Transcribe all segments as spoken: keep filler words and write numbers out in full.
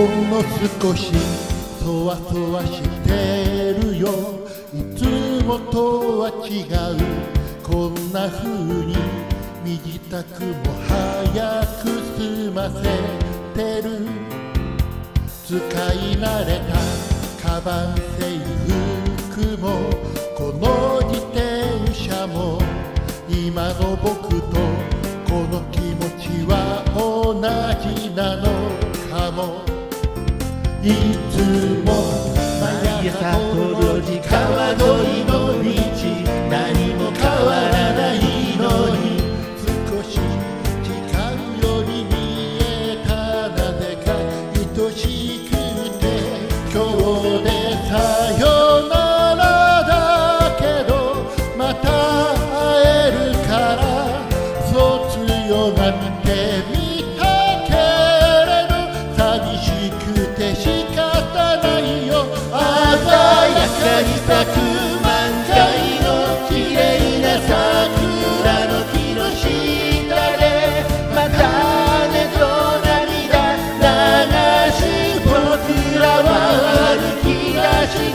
んの少しそわそわしてるよ。いつもとは違うこんな風に身支度も早く済ませてる。使い慣れたカバン制服もこの自転車も今の僕とこの気持ちは同じなのかも。いつも毎朝と路地川沿いの道何も変わらないのに少し違うように見えた。なぜか愛しくて今日でさよならだけどまた会えるからそう強がってみたけれど寂しくて仕方ないよ。鮮やかに咲く満開の綺麗な桜の木の下でまたねと涙流し僕らは歩き出した。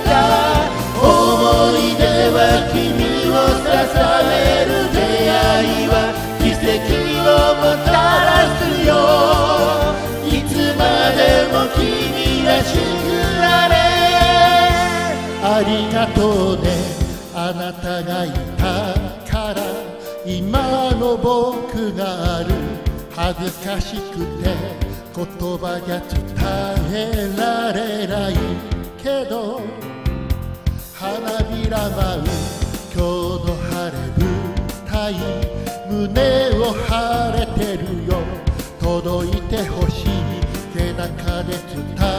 思い出は君を支える出会いは奇跡をもたらすよ。いつまでも君らしくあれ。ありがとうねあなたがいたから今の僕がある。恥ずかしくて言葉じゃ伝えられないけど花びら舞う今日の晴れ舞台胸を張れてるよ。届いてほしい背中で伝え